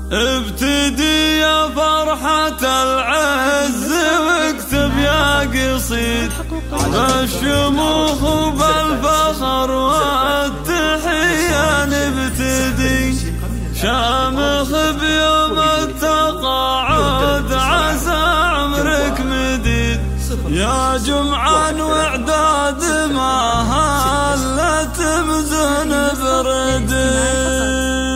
ابتدي يا فرحة العز واكتب يا قصيد بالشموخ وبالفخر والتحية نبتدي شامخ بيوم التقاعد عسى عمرك مديد يا جمعان واعداد ما هلت مزن بردي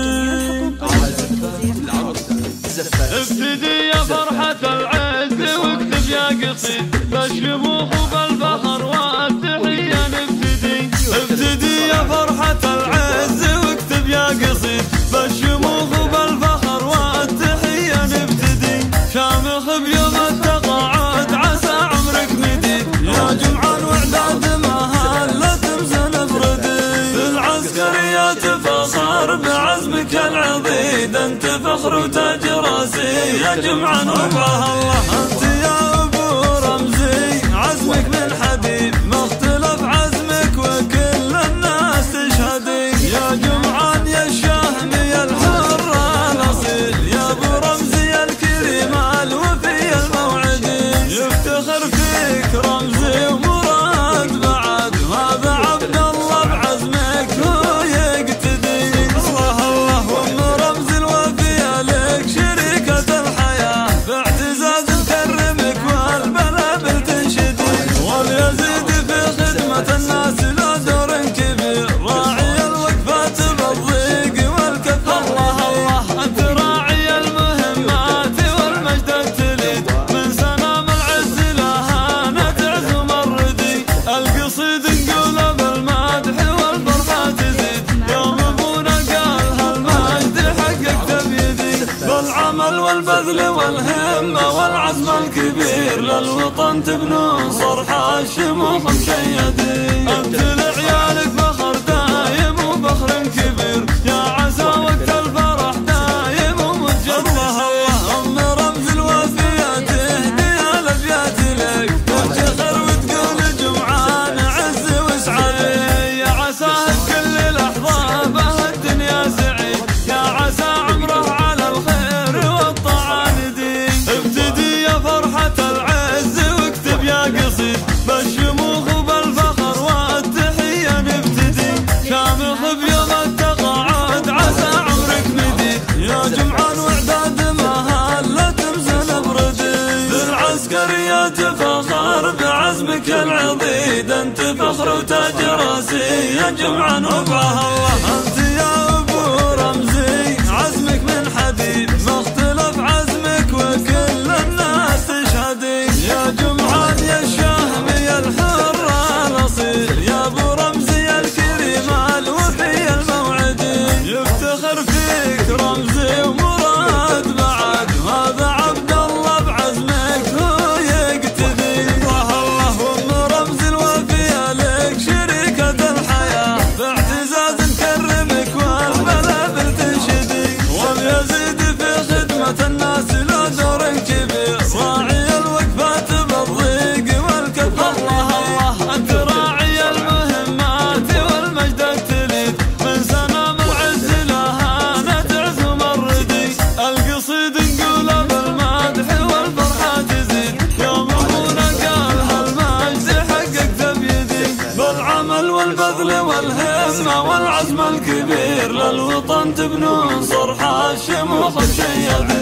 ابتدي يا فرحة العز واكتب يا قصيد بالشموخ وبالفخر والتحية نبتدي ابتدي يا فرحة العز واكتب يا قصيد بالشموخ وبالفخر والتحية نبتدي شامخ بيوم التقاعد عسى عمرك مديد يا جمعان واعداد ما هلت مزن بردي بالعسكرية تفخر بعزمك العضيد انت فخر وتاج راسي يا جمعان وباه الله انت يا ابو رمزي عزمك من حديد مختلف عزمك وكل الناس تشهدي يا جمعان يا الشهم يا الحر الاصيل يا ابو رمزي الكريم الوفي الموعدي يفتخر فيك رمزي ومراد بعد وهذا عبد الله بعزمك هو يقتدي الله الله وام رمزي الوفي لك شريكة الحياة باعتزاز تكرمك والبلابل تنشدي وليزيد في خدمة الناس له دور كبير راعي الوقفات بالضيق والكف الله الله انت راعي المهمات والمجد التليد من سنام العز لها نتعز ومردي القصيد نقوله بالمدح والفرحة تزيد يوم ابونا قال هالمجد حققت بيدي بالعمل والبذل والهمة والعزم الكبير للوطن تبنون صرحة الشموخ مشيدين انت لعيالك فخر دايم وفخر كبير يا عسى وقت الفرح دايم ومتجدد الله الله ام رمز الوفية تهدي الابيات لك تفتخر وتقول جمعان عز وسعدي يا عساه بكل لحظة به الدنيا سعيد يا عسى عمره على الخير والطاعة ندي ابتدي يا فرحة العز واكتب يا قصيد بالشموخ وبالفخر والتحية نبتدي شامخ بيوم التقاعد عسى عمرك مديد يا جمعان واعداد ما هلت مزن بردي بالعسكرية تفخر بعزمك العضيد انت فخر وتاج راسي يا جمعان وباه الله انت يا ابو رمزي عزمك من حديد مختلف عزمك وكل الناس تشهدي يا جمعان يا الشهم يا الحر الاصيل يا ابو رمزي الكريم الوفي الموعدي يفتخر فيك رمزي ومراد بعد وهذا عبد الله بعزمك هو يقتدي الله الله وام رمزي الوفي لك شريكة الحياة باعتزاز نكرمك والبلابل تنشدي وليزيد في خدمة الناس له دور كبير راعي الوقفات بالضيق والكف الله الله انت راعي المهمات والمجد التليد من سنام العز لها نتعز ومردي القصيد نقوله بالمدح والفرحة تزيد يوم ابونا قال هالمجد حققت بيدي بالعمل والبذل والهمة والعزم الكبير للوطن تبنون صرحة الشموخ مشيدين